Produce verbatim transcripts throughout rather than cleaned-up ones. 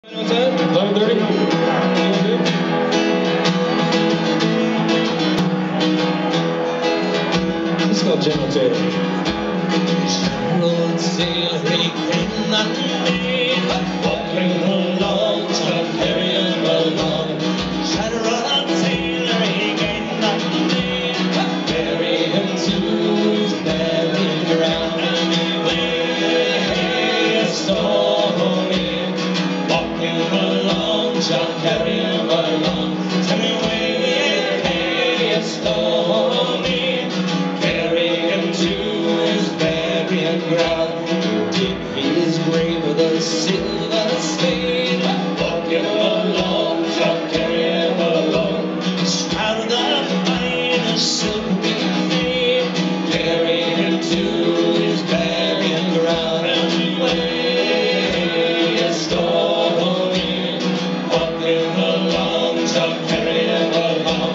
eleven thirty? Let's go, General Taylor. General Taylor, he came that day, walking along, to carry him along. General Taylor, he came that day, bury him to his burying ground. Anyway, a story, walking along, shall carry him along. Tell me where a story, carry him to his burying ground. Dig his grave with a silver spade, walking along, shall carry him along. Shrouded of finest silk we made, carry him to his burying ground. Anyway, a story, walking along, shall carry him along.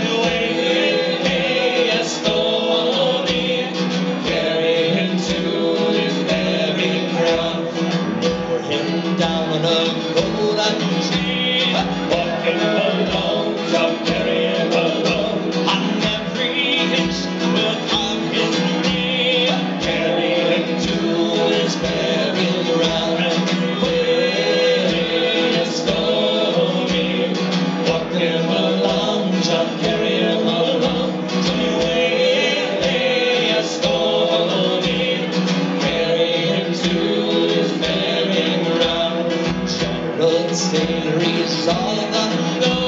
Anyway, a story, carry him to his burying ground. Lower him down on a golden tree, walking along, shall carry him along. On every inch of his knee, carry him to his burying ground. Anyway, a story, walking along, shall carry him along. Anyway, a story, carry him to his burying ground. General Taylor, he's all the